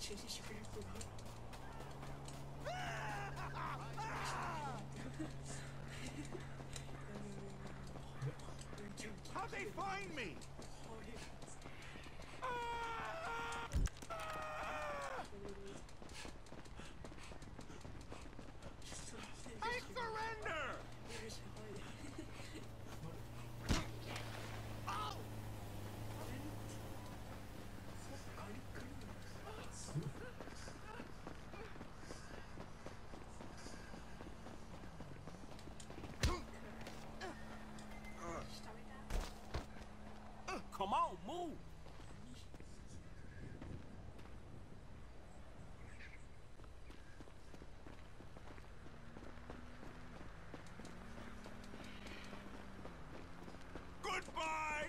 How'd they find me? I surrender! Oh! Come on, move! Goodbye!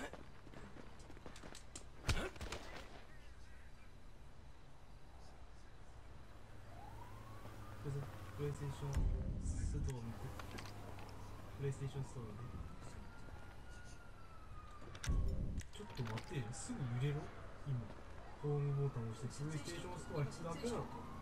그래서 플레이스테이션 스토어 밑에 플레이스테이션 스토어 밑에 ちょっと待って、すぐ揺れろ今ホームボタンを押してプレイステーションストアにつなぐの